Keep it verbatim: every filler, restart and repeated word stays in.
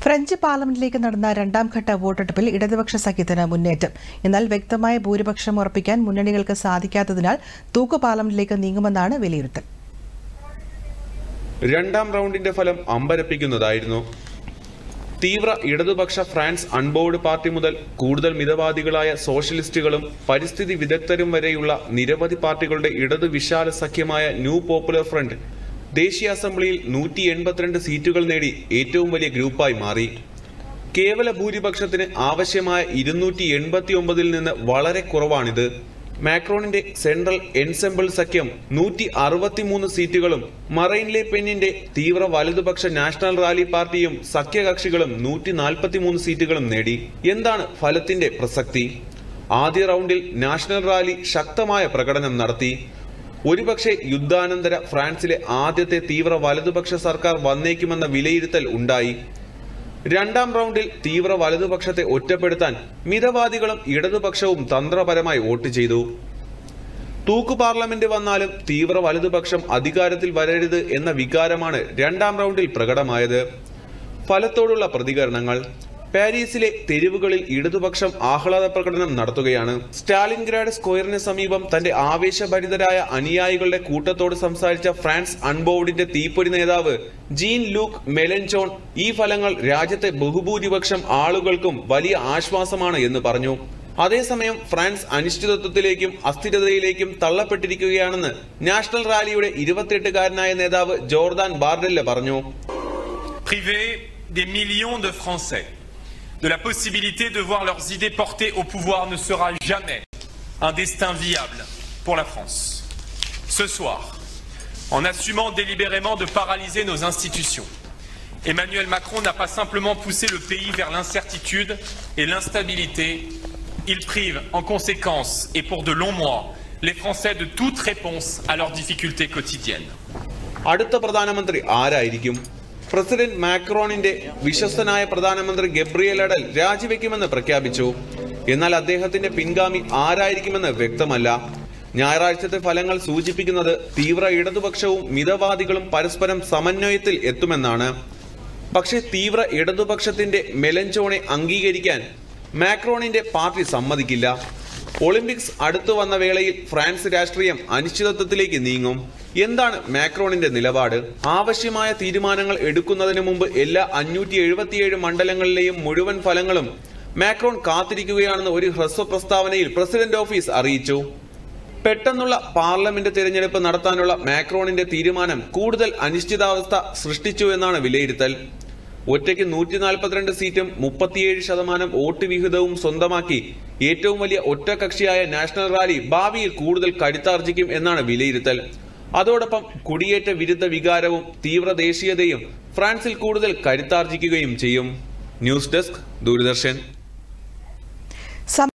French പാർലമെന്റിലേക്ക് നടന്ന രണ്ടാം ഘട്ട വോട്ടെടുപ്പിൽ ഇടതുപക്ഷ സഖ്യത്തിന് മുന്നേറ്റം. എന്നാൽ വ്യക്തമായ ഭൂരിപക്ഷം ഉറപ്പിക്കാൻ മുന്നണികൾക്ക് സാധിക്കാത്തതിനാൽ തൂക്കു പാർലമെന്റിലേക്ക് നീങ്ങുമെന്നാണ് വിലയിരുത്തൽ. രണ്ടാം റൗണ്ടിന്റെ ഫലം അമ്പരപ്പിക്കുന്നതായിരുന്നു. തീവ്ര ഇടതുപക്ഷ ഫ്രാൻസ് അൺബോർഡ് പാർട്ടി മുതൽ കൂടുതൽ മിതവാദികളായ സോഷ്യലിസ്റ്റുകളും പരിസ്ഥിതി വിദഗ്ധരും വരെയുള്ള നിരവധി പാർട്ടികളുടെ ഇടതു വിശാല സഖ്യമായ ന്യൂ പോപ്പുലർ ഫ്രണ്ട് ദേശീയ അസംബ്ലിയിൽ നൂറ്റി എൺപത്തിരണ്ട് സീറ്റുകൾ നേടി ഏറ്റവും വലിയ ഗ്രൂപ്പായി മാറി. കേവല ഭൂരിപക്ഷത്തിന് ആവശ്യമായ ഇരുന്നൂറ്റി എൺപത്തി ഒമ്പതിൽ നിന്ന് വളരെ കുറവാണിത്. മാക്രോണിന്റെ സെൻട്രൽ എൻസെമ്പിൾ സഖ്യം നൂറ്റി അറുപത്തിമൂന്ന് സീറ്റുകളും മറൈൻ ലെ പെന്നിന്റെ തീവ്ര വലതുപക്ഷ നാഷണൽ റാലി പാർട്ടിയും സഖ്യകക്ഷികളും നൂറ്റി നാൽപ്പത്തിമൂന്ന് സീറ്റുകളും നേടി. എന്താണ് ഫലത്തിന്റെ പ്രസക്തി? ആദ്യ റൗണ്ടിൽ നാഷണൽ റാലി ശക്തമായ പ്രകടനം നടത്തി. ഒരുപക്ഷെ യുദ്ധാനന്തര ഫ്രാൻസിലെ ആദ്യത്തെ തീവ്ര വലതുപക്ഷ സർക്കാർ വന്നേക്കുമെന്ന വിലയിരുത്തൽ ഉണ്ടായി. രണ്ടാം റൗണ്ടിൽ തീവ്ര വലതുപക്ഷത്തെ ഒറ്റപ്പെടുത്താൻ മിതവാദികളും ഇടതുപക്ഷവും തന്ത്രപരമായി വോട്ട് ചെയ്തു. തൂക്കു പാർലമെന്റ് വന്നാലും തീവ്ര വലതുപക്ഷം അധികാരത്തിൽ വരരുത് എന്ന വികാരമാണ് രണ്ടാം റൗണ്ടിൽ പ്രകടമായത്. ഫലത്തോടുള്ള പ്രതികരണങ്ങൾ: പാരീസിലെ തെരുവുകളിൽ ഇടതുപക്ഷം ആഹ്ലാദ പ്രകടനം നടത്തുകയാണ്. സ്റ്റാലിൻഗ്രാഡ് സ്ക്വയറിന് സമീപം തന്റെ ആവേശഭരിതരായ അനുയായികളുടെ കൂട്ടത്തോട് സംസാരിച്ച ഫ്രാൻസ് അൺബോർഡിന്റെ തീപ്പൊരി നേതാവ് ജീൻ ലൂക്ക് മെലൻചോൺ ഈ ഫലങ്ങൾ രാജ്യത്തെ ബഹുഭൂരിപക്ഷം ആളുകൾക്കും വലിയ ആശ്വാസമാണ് എന്ന് പറഞ്ഞു. അതേസമയം ഫ്രാൻസ് അനിശ്ചിതത്വത്തിലേക്കും അസ്ഥിരതയിലേക്കും തള്ളപ്പെട്ടിരിക്കുകയാണെന്ന് നാഷണൽ റാലിയുടെ ഇരുപത്തിയെട്ടുകാരനായ നേതാവ് ജോർദാൻ ബാർഡെല്ല പറഞ്ഞു. De la possibilité de voir leurs idées portées au pouvoir ne sera jamais un destin viable pour la France. Ce soir, en assumant délibérément de paralyser nos institutions, Emmanuel Macron n'a pas simplement poussé le pays vers l'incertitude et l'instabilité, il prive en conséquence et pour de longs mois les Français de toute réponse à leurs difficultés quotidiennes. അടുത്ത പ്രധാനമന്ത്രി ആരായിരിക്കും? President മാക്രോണിന്റെ വിശ്വസ്തനായ പ്രധാനമന്ത്രി Gabriel Atal രാജിവെക്കുമെന്ന് പ്രഖ്യാപിച്ചു. എന്നാൽ അദ്ദേഹത്തിന്റെ പിൻഗാമി ആരായിരിക്കുമെന്ന് വ്യക്തമല്ല. ഞായറാഴ്ചത്തെ ഫലങ്ങൾ സൂചിപ്പിക്കുന്നത് തീവ്ര ഇടതുപക്ഷവും മിതവാദികളും പരസ്പരം സമന്വയത്തിൽ എത്തുമെന്നാണ്. പക്ഷേ തീവ്ര ഇടതുപക്ഷത്തിന്റെ മെലൻചോണെ അംഗീകരിക്കാൻ മാക്രോണിന്റെ പാർട്ടി സമ്മതിക്കില്ല. ഒളിമ്പിക്സ് അടുത്തു വന്ന വേളയിൽ ഫ്രാൻസ് രാഷ്ട്രീയം അനിശ്ചിതത്വത്തിലേക്ക് നീങ്ങും. എന്താണ് മാക്രോണിന്റെ നിലപാട്? ആവശ്യമായ തീരുമാനങ്ങൾ എടുക്കുന്നതിന് മുമ്പ് എല്ലാ അഞ്ഞൂറ്റി എഴുപത്തിയേഴ് മണ്ഡലങ്ങളിലെയും മുഴുവൻ ഫലങ്ങളും മാക്രോൺ കാത്തിരിക്കുകയാണെന്ന് ഒരു ഹ്രസ്വ പ്രസ്താവനയിൽ പ്രസിഡന്റ് ഓഫീസ് അറിയിച്ചു. പെട്ടെന്നുള്ള പാർലമെന്റ് തിരഞ്ഞെടുപ്പ് നടത്താനുള്ള മാക്രോണിന്റെ തീരുമാനം കൂടുതൽ അനിശ്ചിതാവസ്ഥ സൃഷ്ടിച്ചു എന്നാണ് വിലയിരുത്തൽ. ഒറ്റയ്ക്ക് നൂറ്റി നാൽപ്പത്തിരണ്ട് സീറ്റും മുപ്പത്തിയേഴ് ശതമാനം വോട്ട് വിഹിതവും സ്വന്തമാക്കി ഏറ്റവും വലിയ ഒറ്റകക്ഷിയായ നാഷണൽ റാലി ഭാവിയിൽ കൂടുതൽ കരുത്താർജിക്കും എന്നാണ് വിലയിരുത്തൽ. അതോടൊപ്പം കുടിയേറ്റ വിരുദ്ധ വികാരവും തീവ്ര ദേശീയതയും ഫ്രാൻസിൽ കൂടുതൽ കരുത്താർജിക്കുകയും ചെയ്യും. News desk, Doordarshan.